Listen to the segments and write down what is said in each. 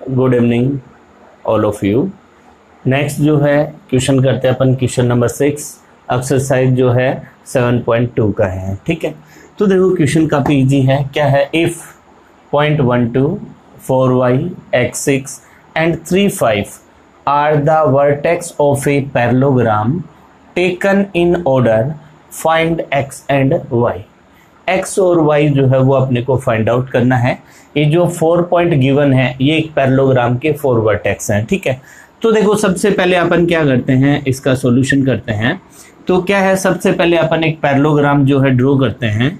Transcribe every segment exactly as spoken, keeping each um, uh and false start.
Good evening all of you. Next जो है question करते हैं अपन, क्वेश्चन नंबर सिक्स, एक्सरसाइज जो है सेवन पॉइंट टू का है। ठीक है, तो देखो क्वेश्चन काफ़ी इजी है। क्या है, if point one two four y x six and three five are the vertex of a parallelogram taken in order, find x and y. X और वाई जो है वो अपने को फाइंड आउट करना है। ये जो फोर पॉइंट गिवन है ये एक पैरेललोग्राम के फोर वर्टेक्स हैं। ठीक है, तो देखो सबसे पहले अपन क्या करते हैं, इसका सॉल्यूशन करते हैं। तो क्या है, सबसे पहले अपन एक पैरेललोग्राम जो है ड्रॉ करते हैं।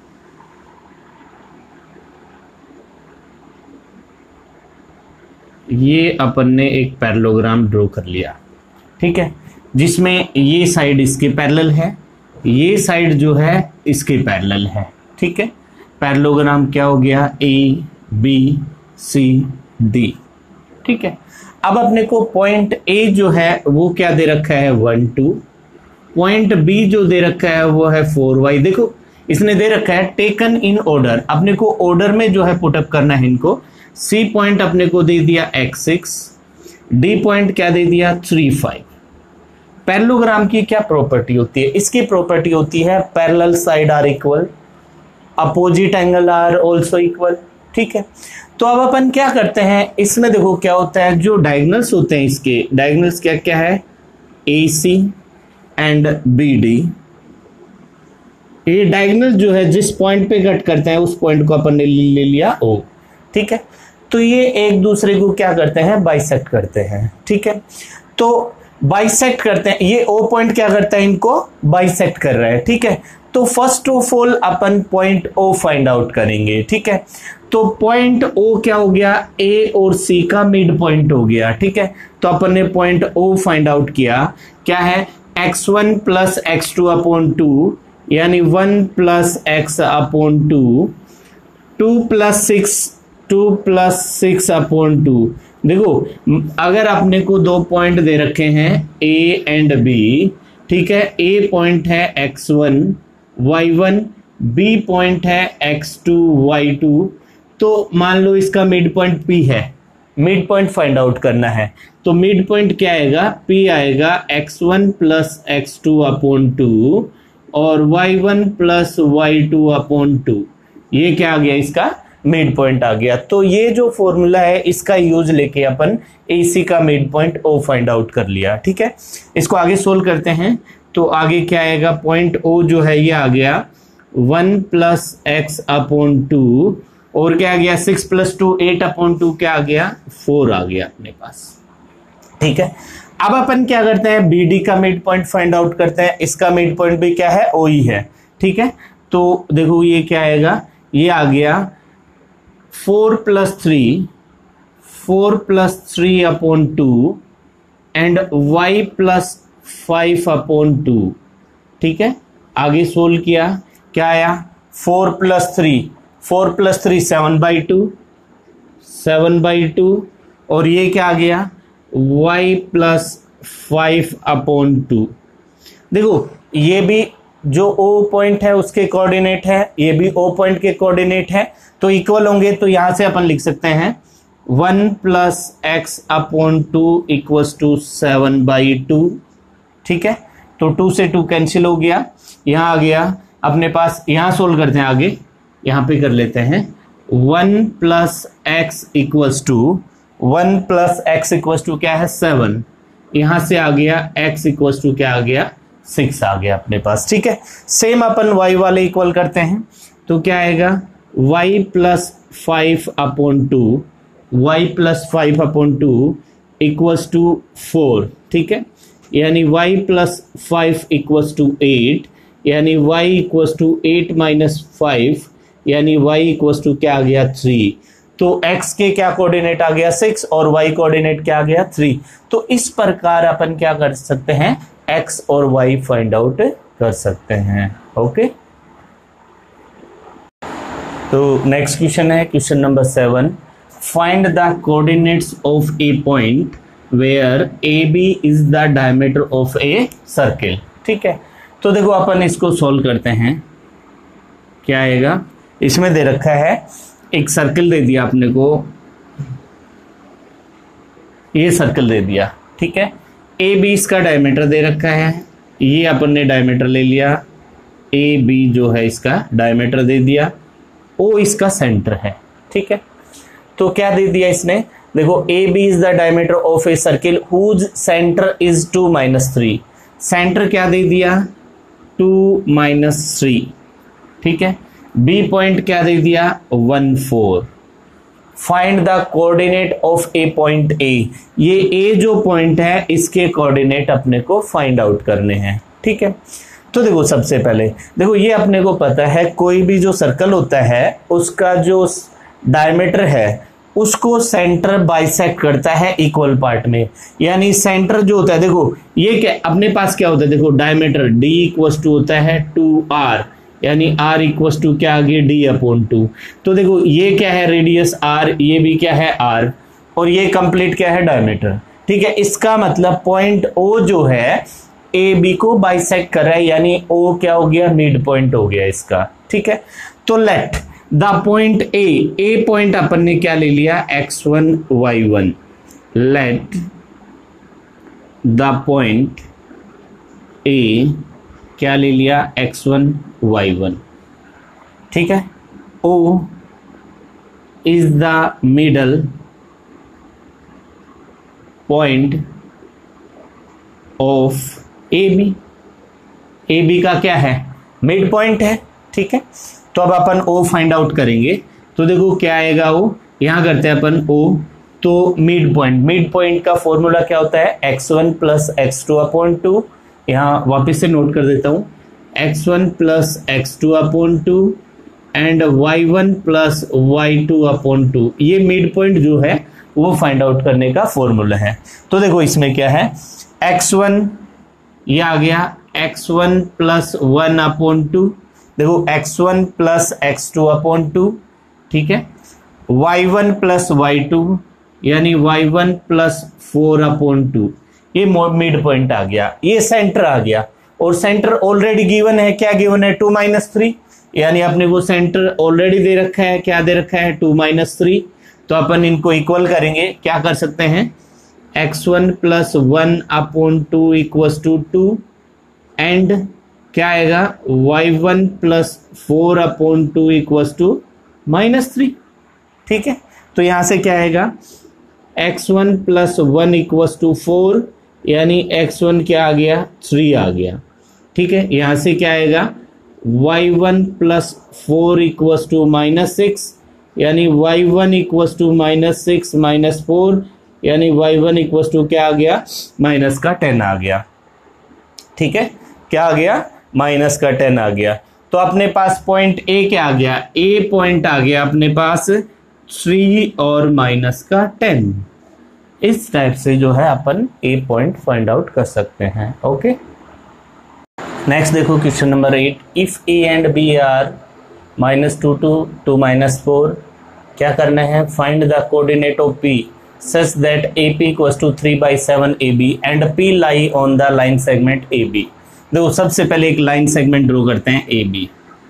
ये अपन ने एक पैरेललोग्राम ड्रॉ कर लिया। ठीक है, जिसमें ये साइड इसके पैरेलल है, ये साइड जो है इसके पैरेलल है। ठीक है, पैरेललोग्राम क्या हो गया, ए बी सी डी। ठीक है, अब अपने को पॉइंट ए जो है वो क्या दे रखा है, वन टू। पॉइंट बी जो दे रखा है वो है फोर वाई। देखो इसने दे रखा है टेकन इन ऑर्डर, अपने को ऑर्डर में जो है पुटअप करना है इनको। सी पॉइंट अपने को दे दिया एक्स सिक्स, डी पॉइंट क्या दे दिया थ्री फाइव। पैरेललोग्राम की क्या प्रॉपर्टी होती है, इसकी प्रॉपर्टी होती है parallel side are equal, opposite angle are also equal. ठीक है, तो अब अपन क्या करते हैं, इसमें देखो क्या होता है, जो डायगोनल्स होते हैं इसके डायगोनल्स क्या क्या है, A C and B D. ये डायगोनल जो है जिस पॉइंट पे कट करते हैं उस पॉइंट को अपन ने ले लिया ओ। ठीक है, तो ये एक दूसरे को क्या करते हैं, बाइसेक्ट करते हैं। ठीक है, तो बाइसेक्ट करते हैं, ये ओ पॉइंट क्या करता है, इनको बाइसेक्ट कर रहा है। ठीक है, तो फर्स्ट ऑफ ऑल अपन पॉइंट ओ फाइंड आउट करेंगे। ठीक है, तो पॉइंट ओ क्या हो गया, ए और सी का मिड पॉइंट हो गया। ठीक है, तो अपन ने पॉइंट ओ फाइंड आउट किया, क्या है, x one plus x two upon two, यानी one plus x upon two, two plus six, two plus six upon two. देखो अगर अपने को दो पॉइंट दे रखे हैं ए एंड बी, ठीक है, ए पॉइंट है x one y one, B point है एक्स टू वाई टू, तो मान लो इसका मिड पॉइंट पी है, मिड पॉइंट फाइंड आउट करना है। तो मिड पॉइंट क्या आएगा, पी आएगा x one plus x two upon two और y one plus Y two upon two. ये क्या आ गया, इसका मिड पॉइंट आ गया। तो ये जो फॉर्मूला है इसका यूज लेके अपन एसी का mid point O find out कर लिया। ठीक है, इसको आगे सोल्व करते हैं। तो आगे क्या आएगा, पॉइंट ओ जो है ये आ गया one plus x upon two, और क्या आ गया, six plus two eight upon two, क्या आ गया, फोर आ गया अपने पास। ठीक है, अब अपन क्या करते हैं, बी डी का मिड पॉइंट फाइंड आउट करते हैं। इसका मिड पॉइंट भी क्या है, ओ ही है। ठीक है, तो देखो ये क्या आएगा, ये आ गया four plus three, four plus three upon two and y plus five upon two. ठीक है, आगे सोल्व किया, क्या आया, four plus three, four plus three seven by two, seven by two, और ये क्या आ गया, y plus five upon two. देखो ये भी जो O पॉइंट है उसके कोऑर्डिनेट है, ये भी O पॉइंट के कोऑर्डिनेट है, तो इक्वल होंगे। तो यहां से अपन लिख सकते हैं one plus x upon two equals to seven by two. ठीक है, तो टू से टू कैंसिल हो गया, यहां आ गया अपने पास। यहां सोल्व करते हैं, आगे यहां पे कर लेते हैं, one plus x equals to, one plus x equals to क्या है, सेवन। यहां से आ गया x इक्वल्स टू क्या आ गया, सिक्स आ गया अपने पास। ठीक है, सेम अपन y वाले इक्वल करते हैं, तो क्या आएगा, y plus five upon two, y plus five upon two equals to four. ठीक है, यानी y plus five equals to eight, यानी y equals to eight minus five, यानी y इक्वल्स टू क्या आ गया, थ्री। तो x के क्या कोऑर्डिनेट आ गया, सिक्स, और y कोऑर्डिनेट क्या आ गया, थ्री। तो इस प्रकार अपन क्या कर सकते हैं, x और y फाइंड आउट कर सकते हैं। ओके, तो नेक्स्ट क्वेश्चन है question number seven, find the coordinates of a point where A B is the diameter of a circle. ठीक है, तो देखो अपन इसको सॉल्व करते हैं, क्या आएगा, इसमें दे रखा है एक सर्किल दे दिया अपने को, ये सर्कल दे दिया, ठीक है। ए बी इसका डायमीटर दे रखा है, ये अपन ने डायमीटर ले लिया, ए बी जो है इसका डायमीटर दे दिया, ओ इसका सेंटर है, ठीक है। तो क्या दे दिया इसने, देखो A B is the diameter of a circle whose centre is two minus three, centre क्या दे दिया, टू माइनस थ्री, ठीक है। बी पॉइंट क्या दे दिया, one four. Find the coordinate of a point A, ये ए जो पॉइंट है इसके कोऑर्डिनेट अपने को फाइंड आउट करने हैं, ठीक है। तो देखो सबसे पहले देखो ये अपने को पता है कोई भी जो सर्कल होता है उसका जो डायमीटर है उसको सेंटर बाइसेक्ट करता है इक्वल पार्ट में, यानी सेंटर जो होता है, देखो ये क्या अपने पास क्या होता है, देखो डायमीटर d इक्वस टू होता है टू आर, यानी r इक्वस टू क्या आ गया d अपॉन टू। तो देखो ये क्या है रेडियस r, ये भी क्या है r, और ये कंप्लीट क्या है डायमीटर, ठीक है। इसका मतलब पॉइंट o जो है ए बी को बाइसेक्ट कर रहा है, यानी o क्या हो गया, मिड पॉइंट हो गया इसका, ठीक है। तो let the point A, A point अपन ने क्या ले लिया, x one y one, let the point A क्या ले लिया, एक्स वन वाई वन, ठीक है। O is the middle point of A B, A B का क्या है, मिड पॉइंट है, ठीक है। तो अब अपन ओ फाइंड आउट करेंगे, तो देखो क्या आएगा ओ, यहां करते हैं अपन ओ, तो मिड पॉइंट, मिड पॉइंट का फॉर्मूला क्या होता है, x one plus x two upon two, यहाँ वापिस से नोट कर देता हूँ, x one plus x two upon two and y one plus Y two upon two, ये मिड पॉइंट जो है वो फाइंड आउट करने का फॉर्मूला है। तो देखो इसमें क्या है, एक्स वन ये आ गया, x one plus one upon two, देखो x one plus x two upon two, ठीक है। Y one plus Y two, यानी y one plus four upon two, ये मिड पॉइंट आ गया, ये सेंटर आ गया, और सेंटर ऑलरेडी गिवन है, क्या गिवन है, टू माइनस थ्री, यानी अपने को सेंटर ऑलरेडी दे रखा है, क्या दे रखा है, टू माइनस थ्री। तो अपन इनको इक्वल करेंगे, क्या कर सकते हैं, x one plus one upon two equals to two, and क्या आएगा, y one plus four upon two equals to minus three, ठीक है। तो यहां से क्या आएगा, x one plus one equals to four, यानी एक्स वन क्या आ गया, थ्री आ गया, ठीक है। यहां से क्या आएगा, y one plus four equals to minus six, यानी y one equals to minus six minus four, यानी वाई वन इक्वल्स टू क्या आ गया, माइनस का टेन आ गया, ठीक है। क्या आ गया, माइनस का टेन आ गया। तो अपने पास पॉइंट ए क्या आ गया, ए पॉइंट आ गया अपने पास थ्री और माइनस का टेन। इस टाइप से जो है अपन ए पॉइंट फाइंड आउट कर सकते हैं, ओके। नेक्स्ट देखो question number eight, if A and B are minus two two two minus four, क्या करना है, find the coordinate of P such that A P equals to three by seven A B and P lie on the line segment A B. देखो सबसे पहले एक line segment draw करते हैं A B,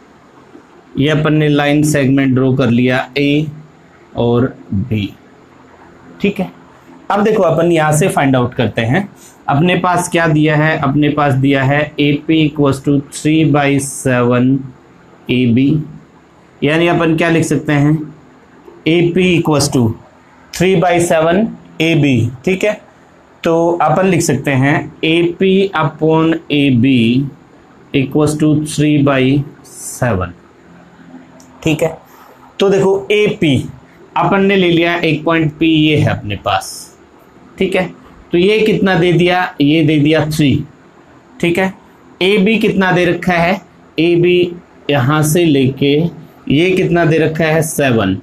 ये अपन ने लाइन सेगमेंट ड्रॉ कर लिया ए और बी, ठीक है। अब देखो अपन यहां से फाइंड आउट करते हैं, अपने पास क्या दिया है, अपने पास दिया है A P equals to three by seven A B, यानी अपन क्या लिख सकते हैं, A P equals to three by seven A B, ठीक है। तो अपन लिख सकते हैं A P upon A B equals to three by seven, ठीक है। तो देखो ए पी अपन ने ले लिया, एक पॉइंट पी ये है अपने पास, ठीक है। तो ये कितना दे दिया, ये दे दिया थ्री, ठीक है। ए बी कितना दे रखा है, ए बी यहां से लेके ये कितना दे रखा है, सेवन,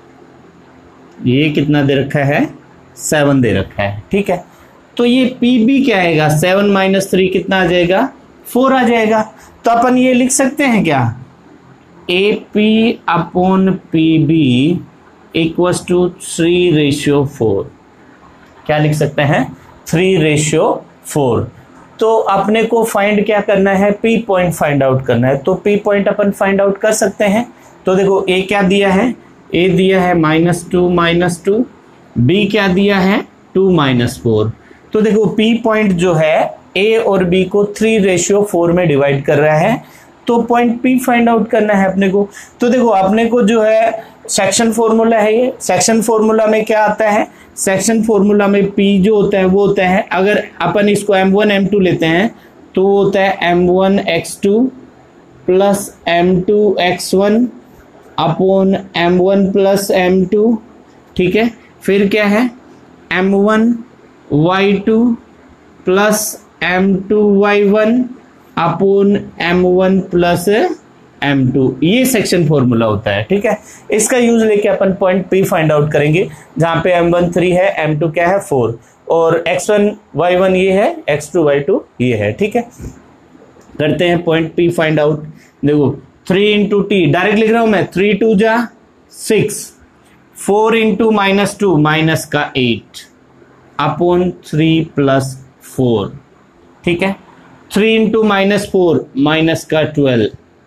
ये कितना दे रखा है, सेवन दे रखा है, ठीक है। तो ये पी बी क्या आएगा, सेवन माइनस थ्री कितना आ जाएगा, फोर आ जाएगा। तो अपन ये लिख सकते हैं क्या, A P upon P B equals to three ratio four, क्या लिख सकते हैं, थ्री रेशियो फोर। तो अपने को फाइंड क्या करना है, पी पॉइंट फाइंड आउट करना है। तो पी पॉइंट अपन फाइंड आउट कर सकते हैं। तो देखो ए क्या दिया है, ए दिया है minus two minus two, B क्या दिया है टू माइनस फोर। तो देखो पी पॉइंट जो है ए और बी को थ्री रेशियो फोर में डिवाइड कर रहा है, तो पॉइंट पी फाइंड आउट करना है अपने को। तो देखो अपने को जो है सेक्शन फॉर्मूला है, ये सेक्शन फॉर्मूला में क्या आता है, सेक्शन फॉर्मूला में पी जो होता है वो होता है, अगर अपन इसको एम वन एम टू लेते हैं तो वो होता है M one X two plus M two X one upon M one plus M two, ठीक है। फिर क्या है M one Y two plus M two Y one upon M one plus M two, ये सेक्शन फॉर्मूला होता है, ठीक है। इसका यूज लेके अपन पॉइंट पी फाइंड आउट करेंगे, जहां पे एम वन थ्री है, एम टू क्या है फोर, और एक्स वन वाई वन ये है, एक्स टू वाई टू ये है, ठीक है। करते हैं पॉइंट पी फाइंड आउट। देखो थ्री इंटू टी डायरेक्ट लिख रहा हूं मैं, थ्री टू जा six, four into minus two minus का eight upon three plus four, ठीक है। Three into minus four minus का ट्वेल्व,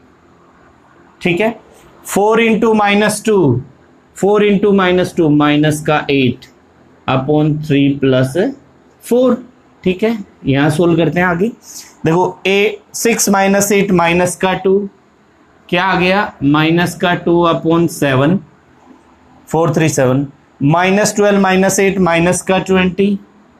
ठीक है। Four into minus two, four into minus two minus का eight upon three plus four, ठीक है। यहां सोल्व करते हैं आगे। देखो A six minus eight minus का टू क्या आ गया, माइनस का two upon seven, four three seven, minus twelve minus eight minus का ट्वेंटी,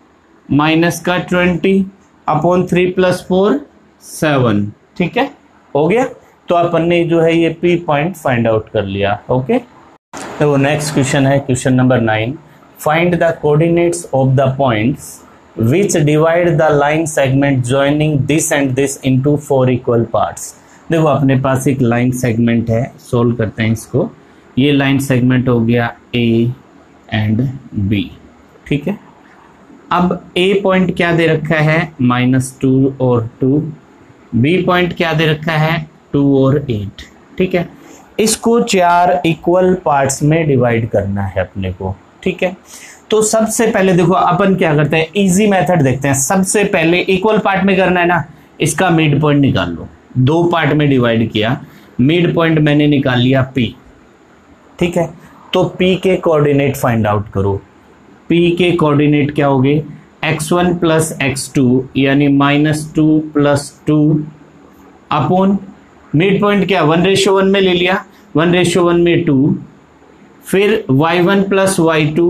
माइनस का twenty upon three plus four seven, ठीक है, हो गया। तो अपन ने जो है ये पी पॉइंट फाइंड आउट कर लिया, ओके। तो नेक्स्ट क्वेश्चन है question number nine, find the coordinates of the points which divide the line segment joining this and this into four equal parts. देखो अपने पास एक लाइन सेगमेंट है, solve करते हैं इसको। ये लाइन सेगमेंट हो गया ए एंड बी, ठीक है। अब ए पॉइंट क्या दे रखा है, माइनस टू और टू, बी पॉइंट क्या दे रखा है, टू और एट, ठीक है। इसको चार इक्वल पार्ट्स में डिवाइड करना है अपने को, ठीक है। तो सबसे पहले देखो अपन क्या करते हैं, इजी मेथड देखते हैं। सबसे पहले इक्वल पार्ट में करना है ना, इसका मिड पॉइंट निकाल लो। दो पार्ट में डिवाइड किया, मिड पॉइंट मैंने निकाल लिया पी, ठीक है। तो पी के कोऑर्डिनेट फाइंड आउट करो। पी के कोऑर्डिनेट क्या हो गए, X one plus x two यानी minus two plus two upon mid point क्या वन रेशियो वन में ले लिया, वन रेशियो वन में टू, फिर Y one plus Y two,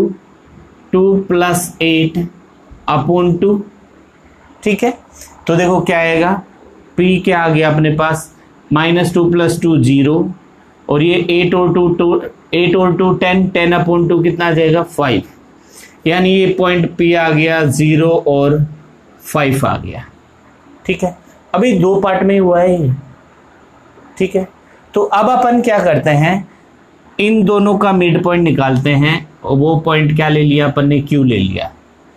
two plus eight upon two, ठीक है। तो देखो क्या आएगा, पी क्या आ गया अपने पास, minus two plus two zero, और ये एट और टू टू एट और two ten, ten upon two कितना आ जाएगा फाइव, यानी ये पॉइंट पी आ गया जीरो और फाइव आ गया, ठीक है। अभी दो पार्ट में हुआ है ये, ठीक है। तो अब अपन क्या करते हैं, इन दोनों का मिड पॉइंट निकालते हैं, और वो पॉइंट क्या ले लिया अपन ने, क्यू ले लिया।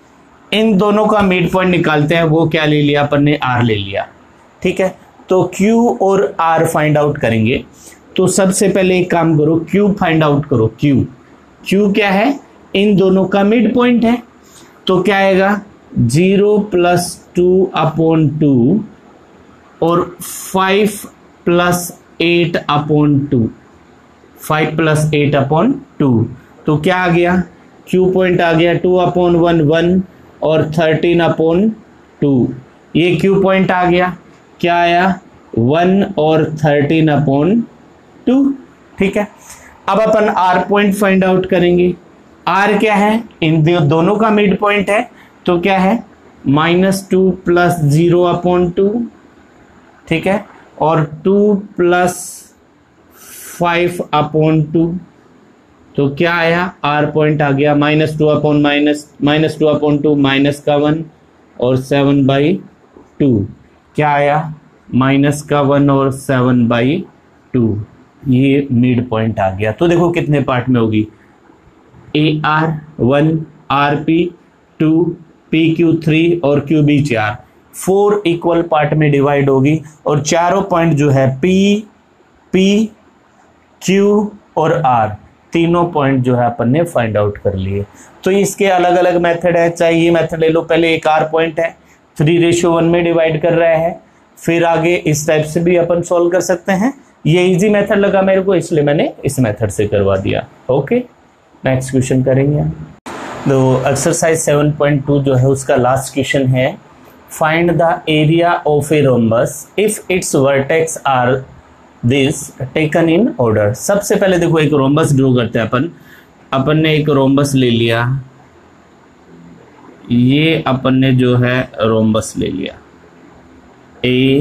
इन दोनों का मिड पॉइंट निकालते हैं, वो क्या ले लिया अपन ने, आर ले लिया, ठीक है। तो क्यू और आर फाइंड आउट करेंगे। तो सबसे पहले एक काम करो, क्यू फाइंड आउट करो। क्यू क्यू क्या है, इन दोनों का मिड पॉइंट है। तो क्या आएगा, zero plus two upon two और five plus eight upon two, five plus eight upon two. तो क्या आ गया, क्यू पॉइंट आ गया टू अपॉन वन वन और थर्टीन अपॉन टू, ये क्यू पॉइंट आ गया, क्या आया वन और थर्टीन अपॉन टू, ठीक है। अब अपन आर पॉइंट फाइंड आउट करेंगे। आर क्या है, इन दोनों का मिड पॉइंट है, तो क्या है minus two plus zero upon two, ठीक है, और two plus five upon two. तो क्या आया, आर पॉइंट आ गया minus two upon minus minus two upon two minus का वन और सेवन बाई टू, क्या आया माइनस का वन और सेवन बाई टू, ये मिड पॉइंट आ गया। तो देखो कितने पार्ट में होगी, A R one, R P two, P Q three और क्यू बी चार, फोर इक्वल पार्ट में डिवाइड होगी। और चारों पॉइंट जो है पी, पी, क्यू और आर, तीनों पॉइंट जो है अपन ने फाइंड आउट कर लिए। तो इसके अलग अलग मेथड है, चाहे ये मेथड ले लो, पहले एक आर पॉइंट है, थ्री रेशियो वन में डिवाइड कर रहा है, फिर आगे इस टाइप से भी अपन सॉल्व कर सकते हैं। ये इजी मेथड लगा मेरे को, इसलिए मैंने इस मेथड से करवा दिया। ओके, नेक्स्ट क्वेश्चन करेंगे। तो एक्सरसाइज सेवन पॉइंट टू जो है उसका लास्ट क्वेश्चन है, find the area of a rhombus if its vertex are this taken in order. सबसे पहले देखो एक रोम्बस ड्रॉ करते हैं अपन। अपन ने एक रोम्बस ले लिया, ये अपन ने जो है रोम्बस ले लिया, A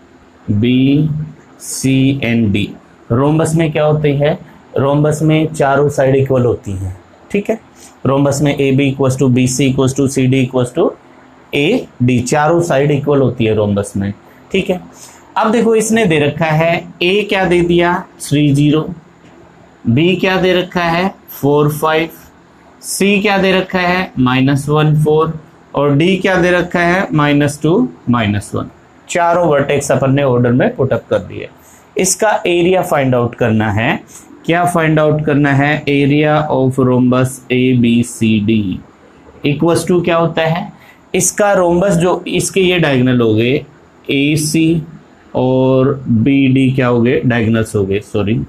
B C and D. Rhombus में क्या होती है, रोम्बस में चारों साइड इक्वल होती हैं, ठीक है। रोम्बस में A B equals to B C equals to C D equals to A D, चारों साइड इक्वल होती है रोम्बस में, ठीक है। अब देखो इसने दे रखा है ए क्या दे दिया थ्री जीरो, बी क्या दे रखा है फोर फाइव, सी क्या दे रखा है माइनस वन फोर और डी क्या दे रखा है माइनस टू माइनस वन। चारों वर्टेक्स अपन ने ऑर्डर में पुटअप कर दिए। इसका एरिया फाइंड आउट करना है। क्या फाइंड आउट करना है, area of rhombus A B C D equals to क्या होता है, इसका रोम्बस जो इसके ये डायगोनल हो गए ए सी और बी डी क्या हो गए डायगोनल्स हो गए, सॉरी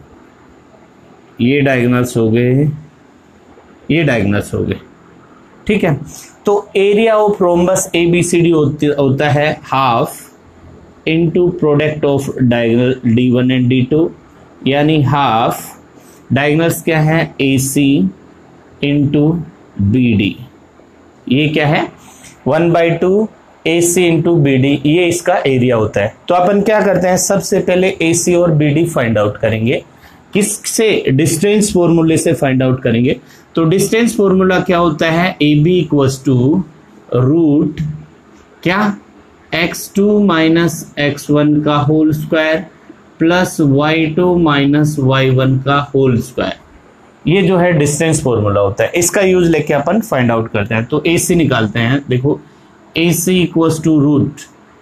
ये डायगोनल्स हो गए, ये डायगोनल्स हो गए, ठीक है। तो area of rhombus A B C D होता है half into product of diagonal D one and D two, यानी हाफ डायगोनल्स क्या है A C into B D, ये क्या है one by two A C into B D, ये इसका एरिया होता है। तो अपन क्या करते हैं, सबसे पहले ए सी और बी डी फाइंड आउट करेंगे। किससे, डिस्टेंस फॉर्मूले से फाइंड आउट करेंगे। तो डिस्टेंस फॉर्मूला क्या होता है, A B equals to root क्या X two minus X one का whole square plus Y two minus Y one का होल स्क्वायर। ये जो है डिस्टेंस फॉर्मूला होता है, इसका यूज लेके अपन फाइंड आउट करते हैं। तो ए सी निकालते हैं, देखो A C equals to root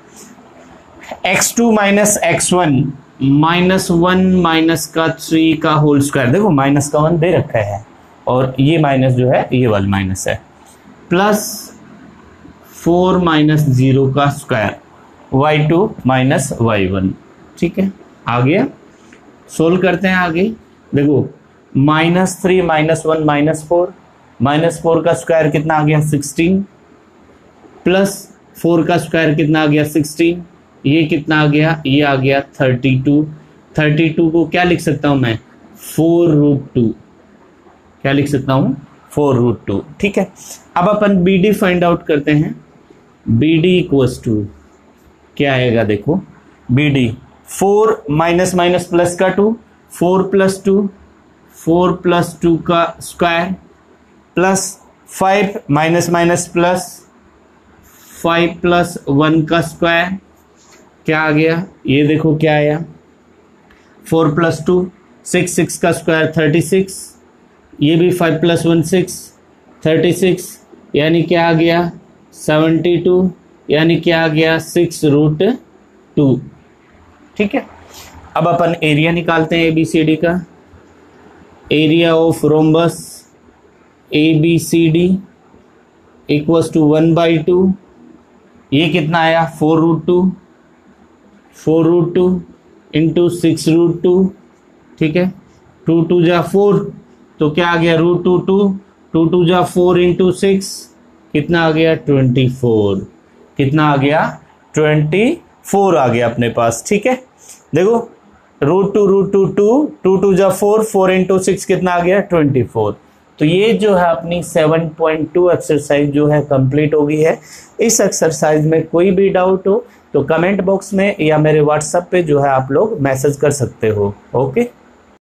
X two minus X one minus one minus का थ्री का होल स्क्वायर, देखो माइनस का वन दे रखा है और ये माइनस जो है ये वाला माइनस है, प्लस फोर माइनस जीरो का square Y two minus Y one, ठीक है। आ गया, सोल्व करते हैं आगे। देखो minus three minus one minus four, minus four का स्क्वायर कितना आ गया सिक्सटीन, प्लस फोर का स्क्वायर कितना आ गया सिक्सटीन, ये कितना आ गया, ये आ गया थर्टी टू। थर्टी टू को क्या लिख सकता हूं मैं, फोर रूट टू, क्या लिख सकता हूं फोर रूट टू, ठीक है। अब अपन बी डी फाइंड आउट करते हैं। बी डी इक्वल्स टू क्या आएगा, देखो B D four minus minus plus का two, four plus two, four plus two का square plus five minus minus plus five plus one का स्क्वायर, क्या आ गया, ये देखो क्या आया four plus two six, six का स्क्वायर थर्टी सिक्स, ये भी five plus one six thirty six, यानी क्या आ गया सेवेंटी टू, यानी क्या आ गया सिक्स रूट टू, ठीक है। अब अपन एरिया निकालते हैं ए बी सी डी का। Area of rhombus A B C D equals to one by two, ये कितना आया four root two, four root two into six root two, ठीक है। टू टू जा फोर, तो क्या आ गया root two two, two two जा फोर इंटू सिक्स, कितना आ गया ट्वेंटी फोर, कितना आ गया ट्वेंटी फोर आ गया अपने पास, ठीक है। देखो root two root two two, two two जा फोर, फोर इंटू सिक्स कितना आ गया ट्वेंटी फोर। तो ये जो है अपनी सेवन पॉइंट टू एक्सरसाइज जो है कंप्लीट हो गई है। इस एक्सरसाइज में कोई भी डाउट हो तो कमेंट बॉक्स में या मेरे व्हाट्सएप पे जो है आप लोग मैसेज कर सकते हो। ओके।